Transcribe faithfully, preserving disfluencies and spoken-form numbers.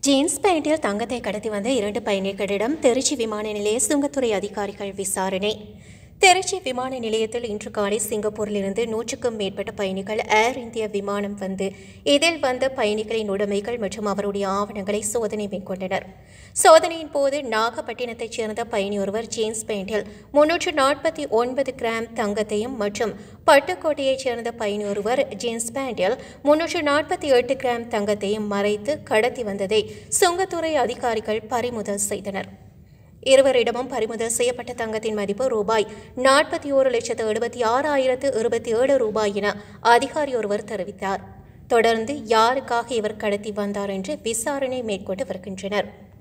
Jeans பேண்டில் தங்கத்தை கடத்தி வந்த இரண்டு பயணிகளிடம் திருச்சி விமான நிலைய சுங்கத்துறை அதிகாரிகள் விசாரணை. திருச்சி விமான நிலையத்தில் இன்று காலை சிங்கப்பூரிலிருந்து நூற்றுக்கும் மேற்பட்ட பயணிகள் ஏர் இந்தியா விமானம் வந்து இதில் வந்த பயணிகளின் உடைமைகள் மற்றும் அவருடைய ஆவணங்களை சோதனை மேற்கொண்டனர். சோதனையின் போது நாகப்பட்டினத்தைச் சேர்ந்த பயணி ஒருவர் ஜீன்ஸ் பேண்டில் முன்னூற்று நாற்பத்தி ஒன்பது கிராம் தங்கத்தையும் மற்றும் பட்டுக்கோட்டையைச் சேர்ந்த பயணி ஒருவர் ஜீன்ஸ் பேண்டில் முன்னூற்று நாற்பத்தி எட்டு கிராம் தங்கத்தையும் மறைத்து கடத்தி வந்ததை சுங்கத்துறை அதிகாரிகள் பறிமுதல் செய்தனர். இருவரிடமும் பறிமுதல் செய்யப்பட்ட தங்கத்தின் மதிப்பு ரூபாய் நாற்பத்தி ஓரு லட்சத்து எழுபத்தி ஆறாயிரத்து இருபத்தி ஏழு ரூபாய் என அதிகாரி ஒருவர் தெரிவித்தார். தொடர்ந்து யாருக்காக இவர் கடத்தி வந்தார் என்று விசாரணை மேற்கொண்டு வருகின்றனர்.